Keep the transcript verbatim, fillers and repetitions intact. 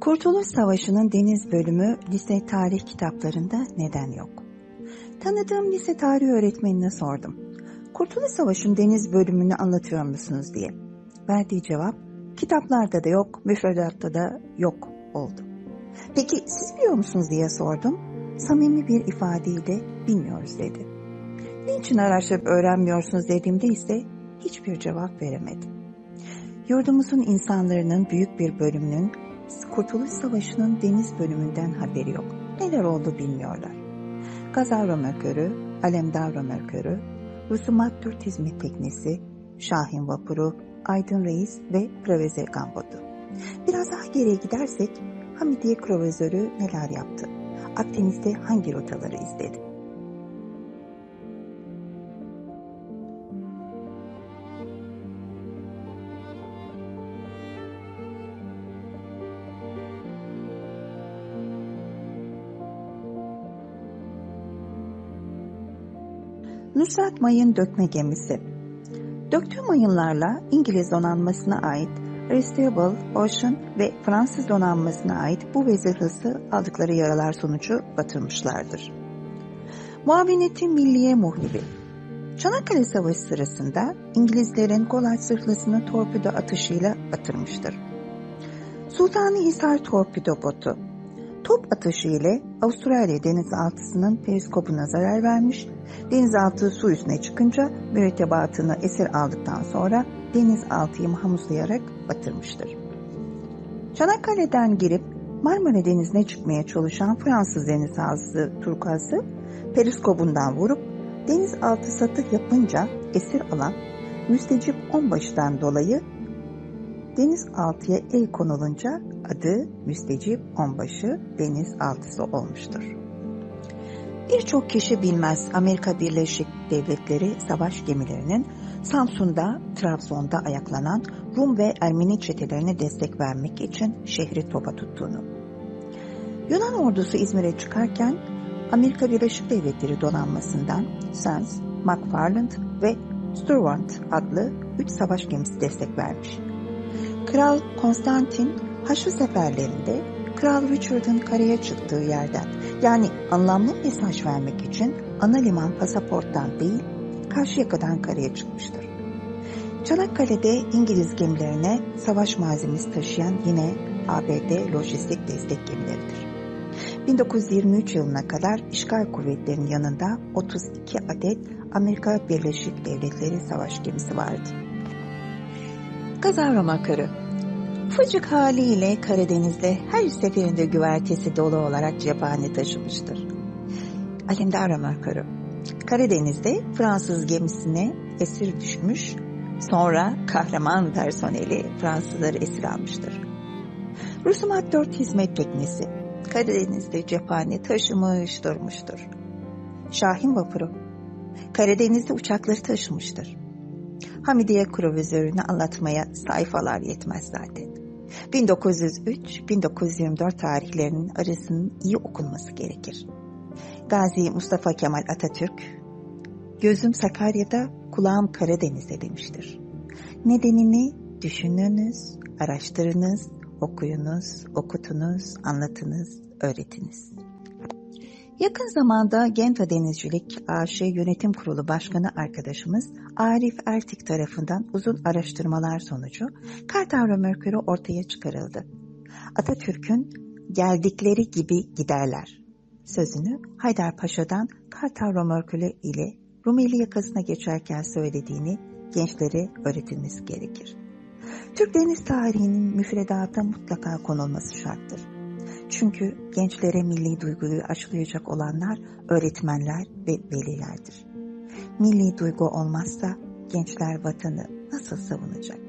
Kurtuluş Savaşı'nın deniz bölümü lise tarih kitaplarında neden yok? Tanıdığım lise tarih öğretmenine sordum. Kurtuluş Savaşı'nın deniz bölümünü anlatıyor musunuz diye. Verdiği cevap, kitaplarda da yok, müfredatta da yok oldu. Peki siz biliyor musunuz diye sordum. Samimi bir ifadeyle bilmiyoruz dedi. Niçin araştırıp öğrenmiyorsunuz dediğimde ise hiçbir cevap veremedi. Yurdumuzun insanların büyük bir bölümünün Kurtuluş Savaşı'nın deniz bölümünden haberi yok. Neler oldu bilmiyorlar. Gazavra Mörkörü, Alemdavra Mörkörü, Rusumat Dört Hizmet Teknesi, Şahin Vapuru, Aydın Reis ve Kraveze Gambotu. Biraz daha geriye gidersek Hamidiye Kravözörü neler yaptı? Akdeniz'de hangi rotaları izledi? Nusrat Mayın dökme gemisi. Döktüğü mayınlarla İngiliz donanmasına ait Aristobul, Ocean ve Fransız donanmasına ait bu ve zırhlısı aldıkları yaralar sonucu batırmışlardır. Muavineti Milliye Muhribi. Çanakkale Savaşı sırasında İngilizlerin Kolay zırhlısını torpido atışıyla batırmıştır. Sultanıhisar torpido botu. Top atışı ile Avustralya denizaltısının periskopuna zarar vermiş, denizaltı su üstüne çıkınca mürettebatını esir aldıktan sonra denizaltıyı mahmuzlayarak batırmıştır. Çanakkale'den girip Marmara Denizi'ne çıkmaya çalışan Fransız denizaltısı Turkuaz'ı periskobundan vurup denizaltı satık yapınca esir alan Müstecip Onbaşı'dan dolayı denizaltıya el konulunca adı Müstecip Onbaşı denizaltısı olmuştur. Birçok kişi bilmez Amerika Birleşik Devletleri savaş gemilerinin Samsun'da, Trabzon'da ayaklanan Rum ve Ermeni çetelerine destek vermek için şehri topa tuttuğunu. Yunan ordusu İzmir'e çıkarken Amerika Birleşik Devletleri donanmasından Sands, McFarland ve Stewart adlı üç savaş gemisi destek vermiş. Kral Konstantin Haçlı seferlerinde Kral Richard'ın karaya çıktığı yerden, yani anlamlı mesaj vermek için ana liman Pasaport'tan değil, Karşıyaka'dan karaya çıkmıştır. Çanakkale'de İngiliz gemilerine savaş malzemesi taşıyan yine A B D lojistik destek gemileridir. bin dokuz yüz yirmi üç yılına kadar işgal kuvvetlerinin yanında otuz iki adet Amerika Birleşik Devletleri savaş gemisi vardı. Gazavra Mörkörü. Ufacık haliyle Karadeniz'de her seferinde güvertesi dolu olarak cephane taşımıştır. Alemdavra Mörkörü. Karadeniz'de Fransız gemisine esir düşmüş, sonra kahraman personeli Fransızları esir almıştır. Rusumat Dört Hizmet Teknesi. Karadeniz'de cephane taşımış durmuştur. Şahin Vapuru. Karadeniz'de uçakları taşımıştır. Hamidiye Kravözörü'nü anlatmaya sayfalar yetmez zaten. bin dokuz yüz üç - bin dokuz yüz yirmi dört tarihlerinin arasının iyi okunması gerekir. Gazi Mustafa Kemal Atatürk, "Gözüm Sakarya'da, kulağım Karadeniz'de" demiştir. Nedenini düşününüz, araştırınız, okuyunuz, okutunuz, anlatınız, öğretiniz. Yakın zamanda Genta Denizcilik A Ş Yönetim Kurulu Başkanı arkadaşımız Arif Ertik tarafından uzun araştırmalar sonucu Kartal Mörkörü ortaya çıkarıldı. Atatürk'ün "geldikleri gibi giderler" sözünü Haydarpaşa'dan Kartal Mörkörü ile Rumeli yakasına geçerken söylediğini gençlere öğretilmesi gerekir. Türk deniz tarihinin müfredata mutlaka konulması şarttır. Çünkü gençlere milli duyguyu aşılayacak olanlar öğretmenler ve velilerdir. Milli duygu olmazsa gençler vatanı nasıl savunacak?